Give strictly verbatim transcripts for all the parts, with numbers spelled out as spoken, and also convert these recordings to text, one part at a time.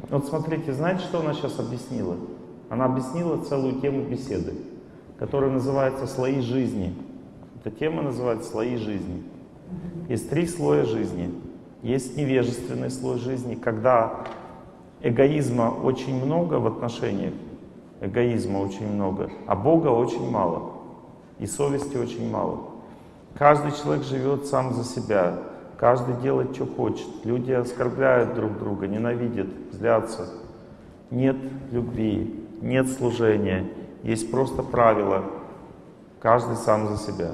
Вот смотрите, знаете, что она сейчас объяснила? Она объяснила целую тему беседы, которая называется «Слои жизни». Эта тема называется «Слои жизни». Есть три слоя жизни. Есть невежественный слой жизни, когда эгоизма очень много в отношениях, эгоизма очень много, а Бога очень мало, и совести очень мало. Каждый человек живет сам за себя, каждый делает, что хочет. Люди оскорбляют друг друга, ненавидят, злятся. Нет любви, нет служения, есть просто правила. Каждый сам за себя.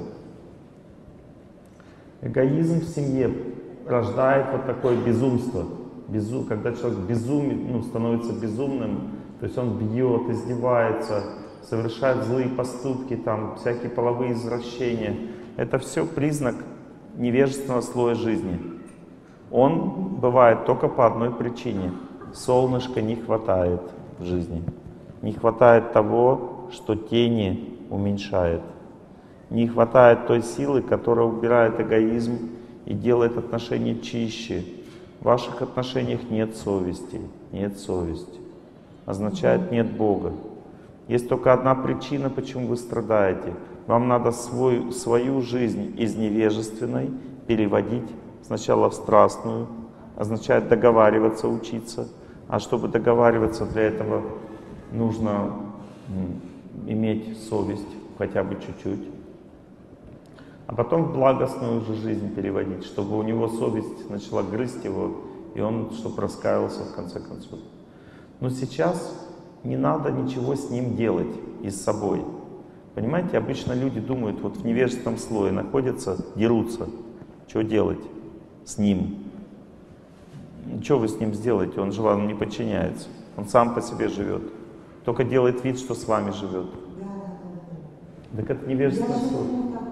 Эгоизм в семье рождает вот такое безумство. Безу... Когда человек безумен, ну, становится безумным, то есть он бьет, издевается, совершает злые поступки, там, всякие половые извращения. Это все признак невежественного слоя жизни. Он бывает только по одной причине. Солнышка не хватает в жизни. Не хватает того, что тени уменьшает. Не хватает той силы, которая убирает эгоизм и делает отношения чище. В ваших отношениях нет совести. Нет совести. Означает нет Бога. Есть только одна причина, почему вы страдаете. Вам надо свой, свою жизнь из невежественной переводить сначала в страстную. Означает договариваться, учиться. А чтобы договариваться, для этого нужно иметь совесть хотя бы чуть-чуть. А потом в благостную уже жизнь переводить, чтобы у него совесть начала грызть его, и он, чтобы раскаялся в конце концов. Но сейчас не надо ничего с ним делать и с собой. Понимаете, обычно люди думают, вот в невежественном слое находятся, дерутся. Что делать с ним? Что вы с ним сделаете? Он же вам не подчиняется. Он сам по себе живет. Только делает вид, что с вами живет. Так это невежественное слое.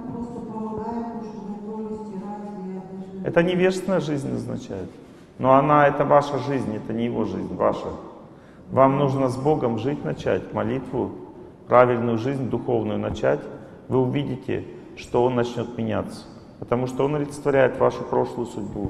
Это невежественная жизнь означает. Но она, это ваша жизнь, это не его жизнь, ваша. Вам нужно с Богом жить начать, молитву, правильную жизнь, духовную начать. Вы увидите, что Он начнет меняться. Потому что Он олицетворяет вашу прошлую судьбу.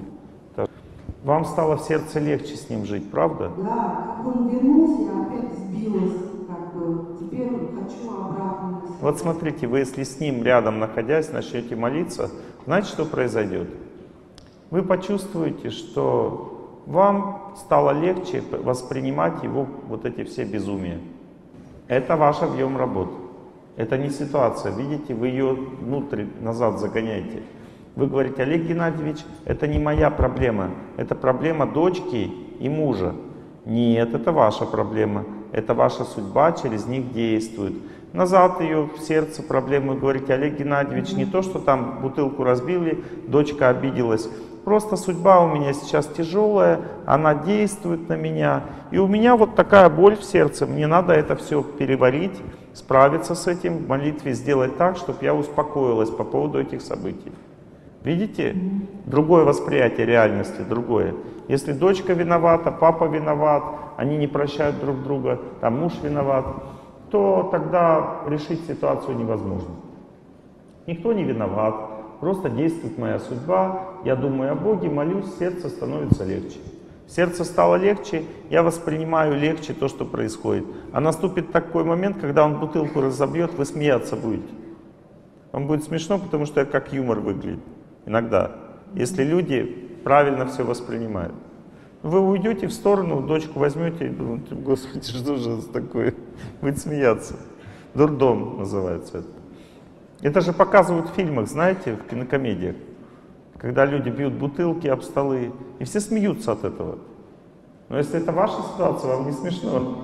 Вам стало в сердце легче с Ним жить, правда? Да, как Он вернулся, я опять сбилась, как бы, теперь хочу обратно. Вот смотрите, вы если с Ним рядом находясь, начнете молиться, знаете, что произойдет? Вы почувствуете, что вам стало легче воспринимать Его вот эти все безумия. Это ваш объем работы. Это не ситуация. Видите, вы ее внутрь, назад загоняете. Вы говорите: Олег Геннадьевич, это не моя проблема. Это проблема дочки и мужа. Нет, это ваша проблема. Это ваша судьба, через них действует. Назад ее в сердце проблему говорите: Олег Геннадьевич, не то, что там бутылку разбили, дочка обиделась. Просто судьба у меня сейчас тяжелая, она действует на меня. И у меня вот такая боль в сердце, мне надо это все переварить, справиться с этим, в молитве сделать так, чтобы я успокоилась по поводу этих событий. Видите? Другое восприятие реальности, другое. Если дочка виновата, папа виноват, они не прощают друг друга, там муж виноват, то тогда решить ситуацию невозможно. Никто не виноват. Просто действует моя судьба, я думаю о Боге, молюсь, сердце становится легче. Сердце стало легче, я воспринимаю легче то, что происходит. А наступит такой момент, когда он бутылку разобьет, вы смеяться будете. Вам будет смешно, потому что это как юмор выглядит иногда, если люди правильно все воспринимают. Вы уйдете в сторону, дочку возьмете и думаете: Господи, что же это такое? Будет смеяться. Дурдом называется это. Это же показывают в фильмах, знаете, в кинокомедиях, когда люди бьют бутылки об столы, и все смеются от этого. Но если это ваша ситуация, вам не смешно.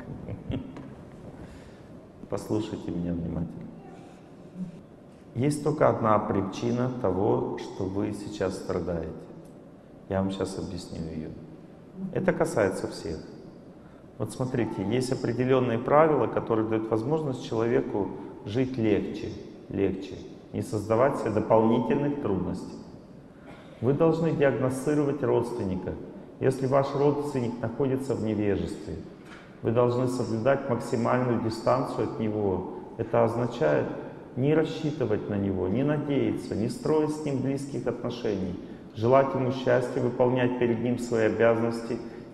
Послушайте меня внимательно. Есть только одна причина того, что вы сейчас страдаете. Я вам сейчас объясню ее. Это касается всех. Вот смотрите, есть определенные правила, которые дают возможность человеку жить легче. Легче, не создавать себе дополнительных трудностей. Вы должны диагностировать родственника. Если ваш родственник находится в невежестве, вы должны соблюдать максимальную дистанцию от него. Это означает не рассчитывать на него, не надеяться, не строить с ним близких отношений, желать ему счастья, выполнять перед ним свои обязанности,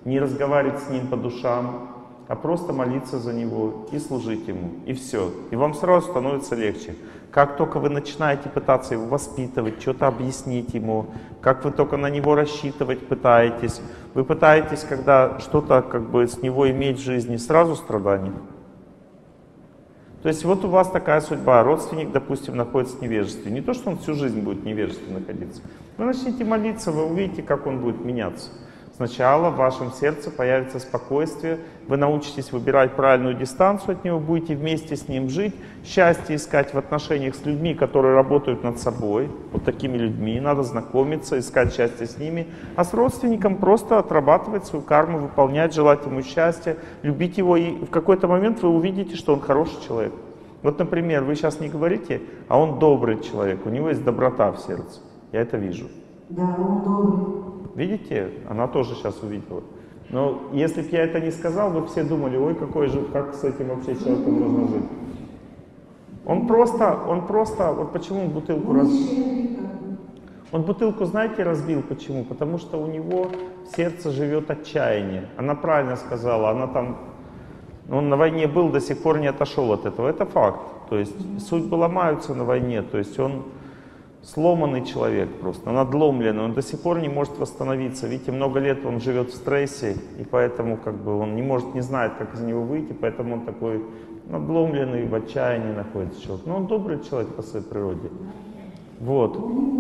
не разговаривать с ним по душам, а просто молиться за него и служить ему. И все. И вам сразу становится легче. Как только вы начинаете пытаться его воспитывать, что-то объяснить ему, как вы только на него рассчитывать пытаетесь, вы пытаетесь, когда что-то как бы с него иметь в жизни, сразу страдания. То есть вот у вас такая судьба. Родственник, допустим, находится в невежестве. Не то, что он всю жизнь будет в невежестве находиться. Вы начните молиться, вы увидите, как он будет меняться. Сначала в вашем сердце появится спокойствие, вы научитесь выбирать правильную дистанцию от него, будете вместе с ним жить, счастье искать в отношениях с людьми, которые работают над собой, вот такими людьми, надо знакомиться, искать счастье с ними, а с родственником просто отрабатывать свою карму, выполнять, желать ему счастья, любить его, и в какой-то момент вы увидите, что он хороший человек. Вот, например, вы сейчас не говорите, а он добрый человек, у него есть доброта в сердце, я это вижу. Да, он добрый. Видите, она тоже сейчас увидела. Но если бы я это не сказал, вы все думали, ой, какой же, как с этим вообще человеком можно жить. Он просто, он просто, вот почему он бутылку разбил? Он бутылку, знаете, разбил, почему? Потому что у него в сердце живет отчаяние. Она правильно сказала, она там, он на войне был, до сих пор не отошел от этого. Это факт. То есть судьбы ломаются на войне, то есть он сломанный человек просто, надломленный, он до сих пор не может восстановиться. Видите, много лет он живет в стрессе, и поэтому как бы он не может, не знает, как из него выйти, поэтому он такой надломленный, в отчаянии находится человек. Но он добрый человек по своей природе. Вот.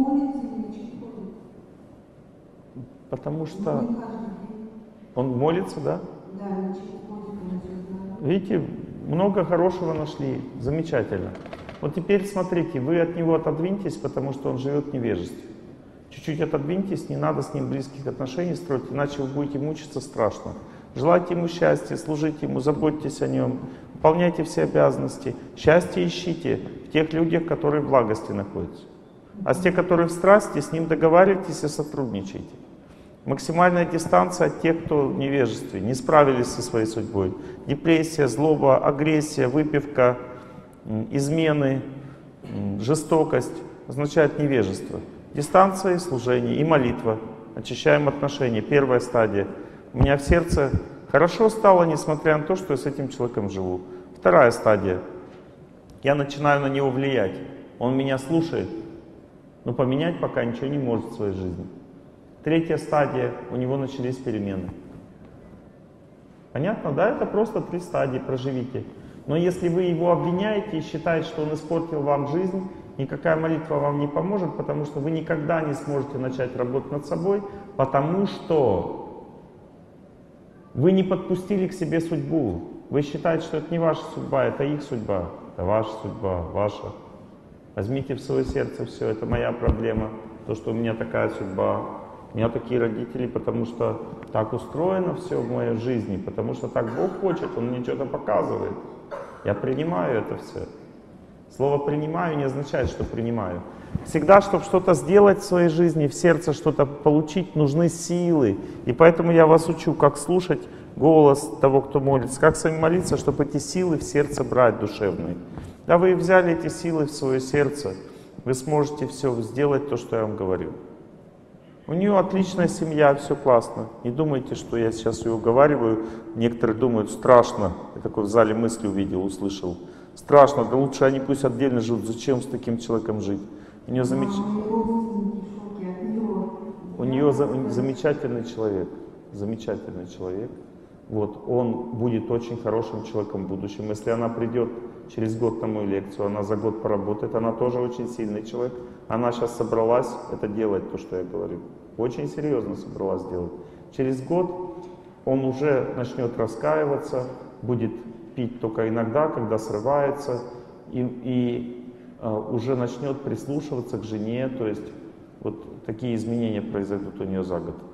Потому что он молится, да? Видите, много хорошего нашли, замечательно. Вот теперь смотрите, вы от него отодвиньтесь, потому что он живет в невежестве. Чуть-чуть отодвиньтесь, не надо с ним близких отношений строить, иначе вы будете мучиться страшно. Желайте ему счастья, служите ему, заботьтесь о нем, выполняйте все обязанности. Счастье ищите в тех людях, которые в благости находятся. А с тех, которые в страсти, с ним договаривайтесь и сотрудничайте. Максимальная дистанция от тех, кто в невежестве, не справились со своей судьбой. Депрессия, злоба, агрессия, выпивка, измены, жестокость означает невежество. Дистанция и служение, и молитва. Очищаем отношения. Первая стадия. У меня в сердце хорошо стало, несмотря на то, что я с этим человеком живу. Вторая стадия. Я начинаю на него влиять. Он меня слушает, но поменять пока ничего не может в своей жизни. Третья стадия. У него начались перемены. Понятно, да? Это просто три стадии. Проживите. Но если вы его обвиняете и считаете, что он испортил вам жизнь, никакая молитва вам не поможет, потому что вы никогда не сможете начать работать над собой, потому что вы не подпустили к себе судьбу. Вы считаете, что это не ваша судьба, это их судьба. Это ваша судьба, ваша. Возьмите в свое сердце все, это моя проблема, то, что у меня такая судьба. У меня такие родители, потому что так устроено все в моей жизни, потому что так Бог хочет, Он мне что-то показывает. Я принимаю это все. Слово «принимаю» не означает, что принимаю. Всегда, чтобы что-то сделать в своей жизни, в сердце что-то получить, нужны силы. И поэтому я вас учу, как слушать голос того, кто молится, как с вами молиться, чтобы эти силы в сердце брать душевные. Да, вы взяли эти силы в свое сердце, вы сможете все сделать, то, что я вам говорю. У нее отличная семья, все классно. Не думайте, что я сейчас ее уговариваю. Некоторые думают, страшно. Я такой в зале мысли увидел, услышал. Страшно, да лучше они пусть отдельно живут. Зачем с таким человеком жить? У нее, замеч... У нее за... замечательный человек. Замечательный человек. Вот, он будет очень хорошим человеком в будущем. Если она придет через год на мою лекцию, она за год поработает, она тоже очень сильный человек. Она сейчас собралась это делать, то, что я говорю. Очень серьезно собралась делать. Через год он уже начнет раскаиваться, будет пить только иногда, когда срывается, и, и а, уже начнет прислушиваться к жене. То есть вот такие изменения произойдут у нее за год.